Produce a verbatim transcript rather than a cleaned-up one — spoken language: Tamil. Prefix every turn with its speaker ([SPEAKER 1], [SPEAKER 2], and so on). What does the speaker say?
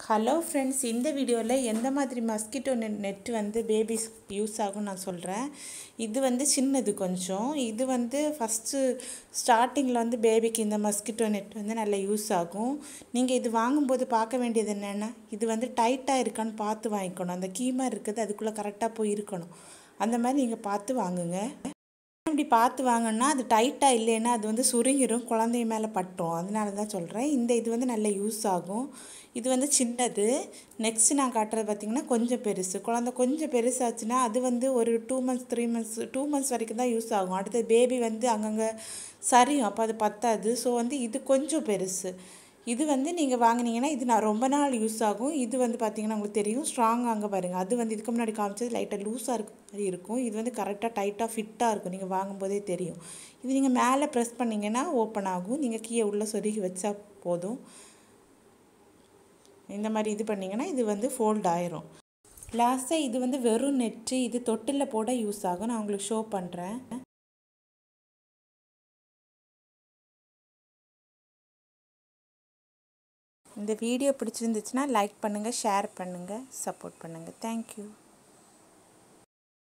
[SPEAKER 1] ஹலோ ஃப்ரெண்ட்ஸ், இந்த வீடியோவில் எந்த மாதிரி மஸ்கிட்டோ நெட் நெட் வந்து பேபிஸ் யூஸ் ஆகும் நான் சொல்கிறேன். இது வந்து சின்னது கொஞ்சம். இது வந்து ஃபஸ்ட்டு ஸ்டார்டிங்கில் வந்து பேபிக்கு இந்த மஸ்கிட்டோ நெட் வந்து நல்லா யூஸ் ஆகும். நீங்கள் இது வாங்கும்போது பார்க்க வேண்டியது என்னென்னா, இது வந்து டைட்டாக இருக்கான்னு பார்த்து வாங்கிக்கணும். அந்த கீமா இருக்குது அதுக்குள்ளே கரெக்டாக போய் இருக்கணும். அந்த மாதிரி நீங்கள் பார்த்து வாங்குங்க. இப்படி பார்த்து வாங்கினா அது டைட்டாக இல்லைன்னா அது வந்து சுருங்கிடும், குழந்தை மேலே பட்டுரும். அதனால தான் சொல்கிறேன். இந்த இது வந்து நல்ல யூஸ் ஆகும். இது வந்து சின்னது. நெக்ஸ்ட்டு நான் காட்டுறது பார்த்திங்கன்னா கொஞ்சம் பெருசு. குழந்தை கொஞ்சம் பெருசாச்சுன்னா அது வந்து ஒரு two months three months two months வரைக்கும் தான் யூஸ் ஆகும். அடுத்த பேபி வந்து அங்கங்கே சரியும், அப்போ அது பத்தாது. ஸோ வந்து இது கொஞ்சம் பெருசு. இது வந்து நீங்கள் வாங்கினீங்கன்னா இது நான் ரொம்ப நாள் யூஸ் ஆகும். இது வந்து பார்த்திங்கன்னா உங்களுக்கு தெரியும், ஸ்ட்ராங்காக அங்கே பாருங்கள். அது வந்து இதுக்கு முன்னாடி காமிச்சது லைட்டாக லூஸாக இருக்க மாதிரி இருக்கும். இது வந்து கரெக்டாக டைட்டாக ஃபிட்டாக இருக்கும். நீங்கள் வாங்கும்போதே தெரியும். இது நீங்கள் மேலே ப்ரெஸ் பண்ணிங்கன்னா ஓப்பன் ஆகும். நீங்கள் கீழே உள்ளே சொருகி வச்சா போதும். இந்த மாதிரி இது பண்ணிங்கன்னா இது வந்து ஃபோல்ட் ஆயிரும். லாஸ்ட்டாக இது வந்து வெறும் நெட்டு. இது தொட்டிலில் போட யூஸ் ஆகும். நான் உங்களுக்கு ஷோ பண்ணுறேன். இந்த வீடியோ பிடிச்சிருந்துச்சுன்னா லைக் பண்ணுங்கள், ஷேர் பண்ணுங்கள், சப்போர்ட் பண்ணுங்கள். தேங்க்யூ.